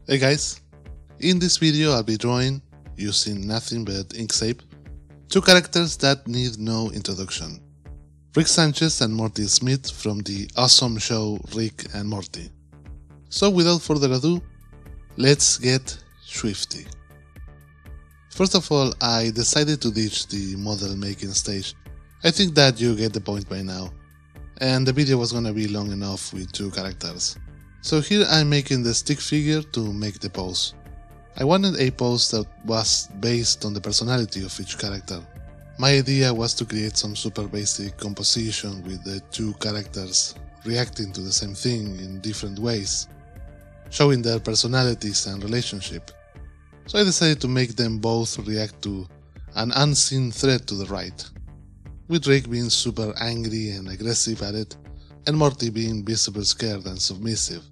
Hey guys, in this video I'll be drawing, using nothing but Inkscape, two characters that need no introduction. Rick Sanchez and Morty Smith from the awesome show Rick and Morty. So without further ado, let's get swifty. First of all, I decided to ditch the model making stage. I think that you get the point by now, and the video was gonna be long enough with two characters. So here I'm making the stick figure to make the pose. I wanted a pose that was based on the personality of each character. My idea was to create some super basic composition with the two characters reacting to the same thing in different ways, showing their personalities and relationship. So I decided to make them both react to an unseen threat to the right, with Rick being super angry and aggressive at it, and Morty being visibly scared and submissive.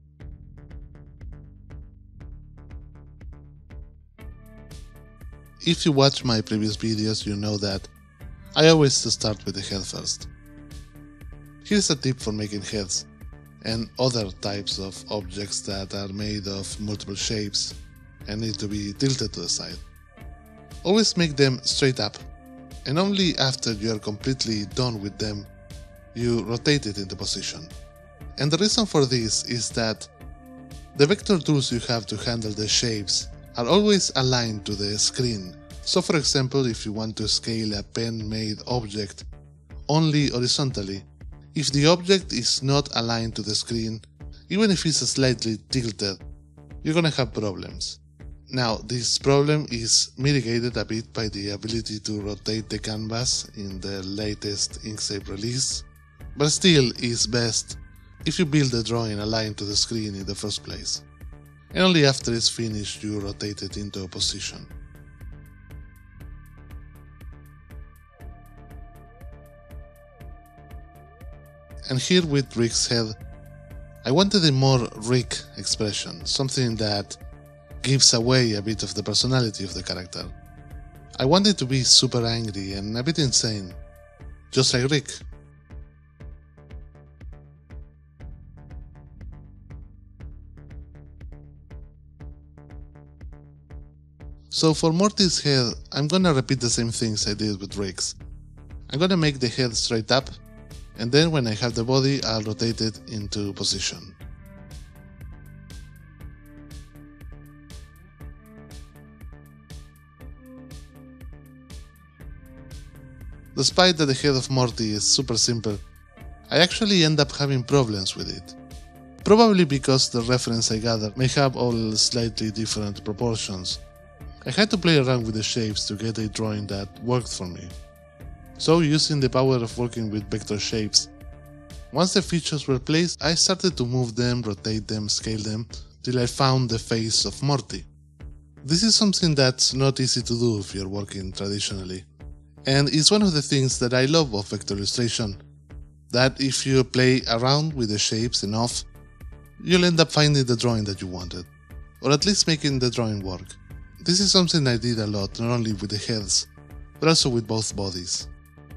If you watch my previous videos, you know that I always start with the head first. Here's a tip for making heads and other types of objects that are made of multiple shapes and need to be tilted to the side. Always make them straight up, and only after you are completely done with them, you rotate it into position. And the reason for this is that the vector tools you have to handle the shapes are always aligned to the screen. So for example, if you want to scale a pen-made object only horizontally, if the object is not aligned to the screen, even if it's slightly tilted, you're gonna have problems. Now, this problem is mitigated a bit by the ability to rotate the canvas in the latest Inkscape release, but still is best if you build the drawing aligned to the screen in the first place, and only after it's finished you rotate it into a position. And here with Rick's head, I wanted a more Rick expression, something that gives away a bit of the personality of the character. I wanted to be super angry and a bit insane, just like Rick. So for Morty's head, I'm gonna repeat the same things I did with Rick's. I'm gonna make the head straight up, and then when I have the body, I'll rotate it into position. Despite that the head of Morty is super simple, I actually end up having problems with it. Probably because the reference I gathered may have all slightly different proportions. I had to play around with the shapes to get a drawing that worked for me. So using the power of working with vector shapes, once the features were placed, I started to move them, rotate them, scale them, till I found the face of Morty. This is something that's not easy to do if you're working traditionally, and it's one of the things that I love of vector illustration, that if you play around with the shapes enough, you'll end up finding the drawing that you wanted, or at least making the drawing work. This is something I did a lot, not only with the heads, but also with both bodies.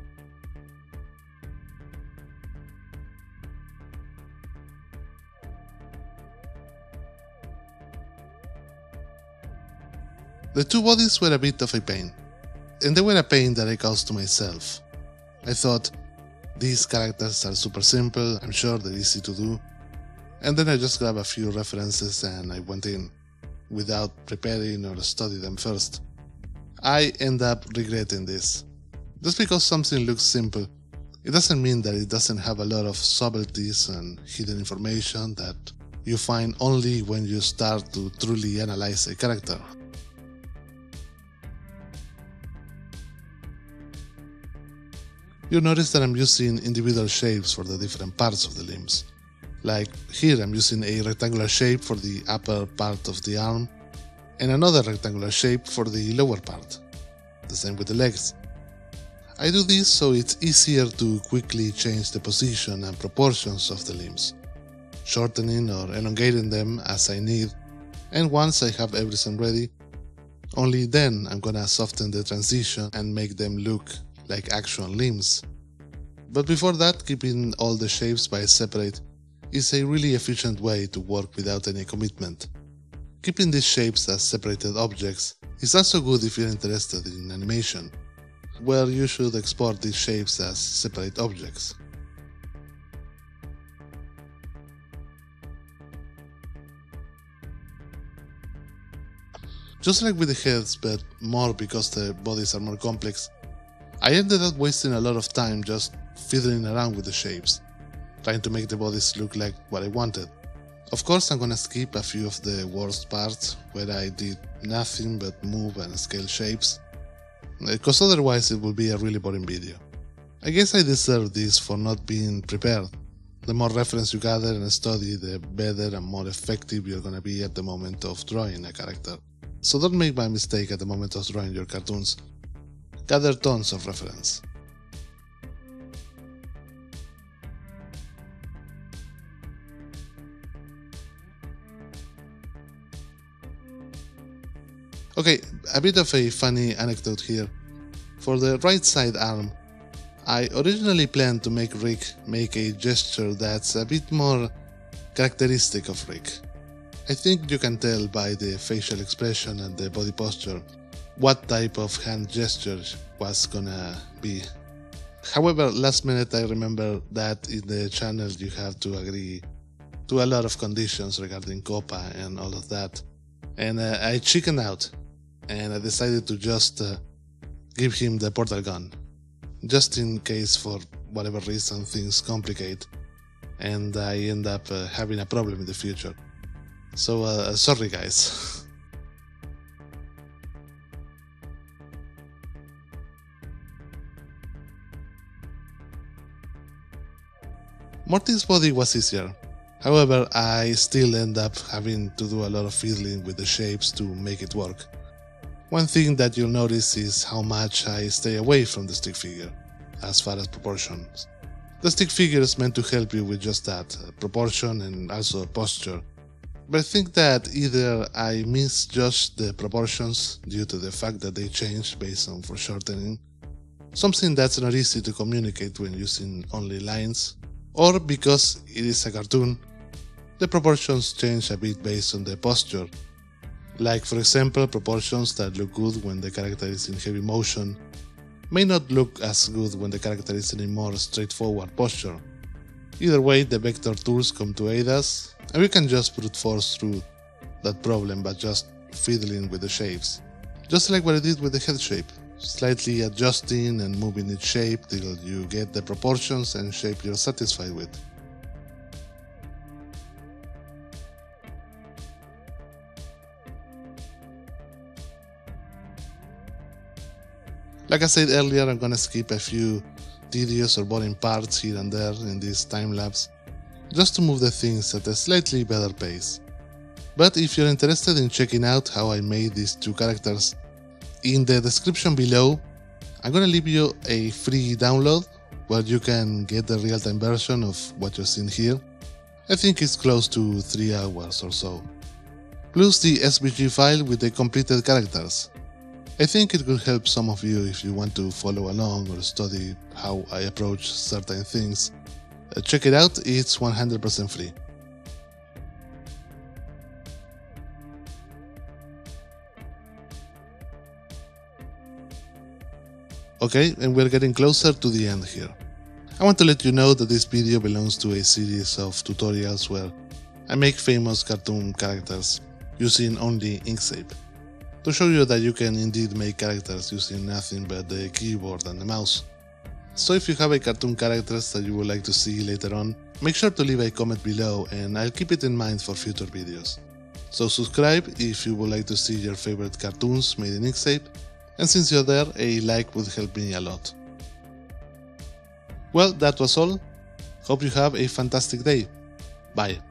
The two bodies were a bit of a pain, and they were a pain that I caused to myself. I thought, these characters are super simple, I'm sure they're easy to do, and then I just grabbed a few references and I went in, without preparing or studying them first. I end up regretting this. Just because something looks simple, it doesn't mean that it doesn't have a lot of subtleties and hidden information that you find only when you start to truly analyze a character. You notice that I'm using individual shapes for the different parts of the limbs. Like here I'm using a rectangular shape for the upper part of the arm, and another rectangular shape for the lower part. The same with the legs. I do this so it's easier to quickly change the position and proportions of the limbs, shortening or elongating them as I need, and once I have everything ready, only then I'm gonna soften the transition and make them look like actual limbs. But before that, keeping all the shapes by separate is a really efficient way to work without any commitment. Keeping these shapes as separated objects is also good if you're interested in animation, where you should export these shapes as separate objects. Just like with the heads, but more because the bodies are more complex, I ended up wasting a lot of time just fiddling around with the shapes, trying to make the bodies look like what I wanted. Of course, I'm gonna skip a few of the worst parts where I did nothing but move and scale shapes, because otherwise it would be a really boring video. I guess I deserve this for not being prepared. The more reference you gather and study, the better and more effective you're gonna be at the moment of drawing a character. So don't make my mistake at the moment of drawing your cartoons. Gather tons of reference. Okay, a bit of a funny anecdote here. For the right side arm, I originally planned to make Rick make a gesture that's a bit more characteristic of Rick. I think you can tell by the facial expression and the body posture what type of hand gesture was gonna be. However, last minute I remember that in the channel you have to agree to a lot of conditions regarding COPPA and all of that, and I chickened out and I decided to just give him the portal gun, just in case for whatever reason things complicate and I end up having a problem in the future. So sorry guys. Morty's body was easier. However, I still end up having to do a lot of fiddling with the shapes to make it work. One thing that you'll notice is how much I stay away from the stick figure, as far as proportions. The stick figure is meant to help you with just that, proportion and also posture. But I think that either I misjudged the proportions due to the fact that they change based on foreshortening, something that's not easy to communicate when using only lines, or because it is a cartoon, the proportions change a bit based on the posture. Like for example, proportions that look good when the character is in heavy motion may not look as good when the character is in a more straightforward posture. Either way, the vector tools come to aid us, and we can just brute force through that problem by just fiddling with the shapes. Just like what I did with the head shape, slightly adjusting and moving its shape till you get the proportions and shape you're satisfied with. Like I said earlier, I'm gonna skip a few tedious or boring parts here and there in this time-lapse, just to move the things at a slightly better pace. But if you're interested in checking out how I made these two characters, in the description below, I'm gonna leave you a free download where you can get the real-time version of what you're seeing here. I think it's close to 3 hours or so. Plus the SVG file with the completed characters. I think it could help some of you if you want to follow along or study how I approach certain things. Check it out, it's 100% free. Okay, and we're getting closer to the end here. I want to let you know that this video belongs to a series of tutorials where I make famous cartoon characters using only Inkscape, to show you that you can indeed make characters using nothing but the keyboard and the mouse. So if you have a cartoon characters that you would like to see later on, make sure to leave a comment below and I'll keep it in mind for future videos. So subscribe if you would like to see your favorite cartoons made in Inkscape, and since you're there, a like would help me a lot. Well, that was all. Hope you have a fantastic day. Bye.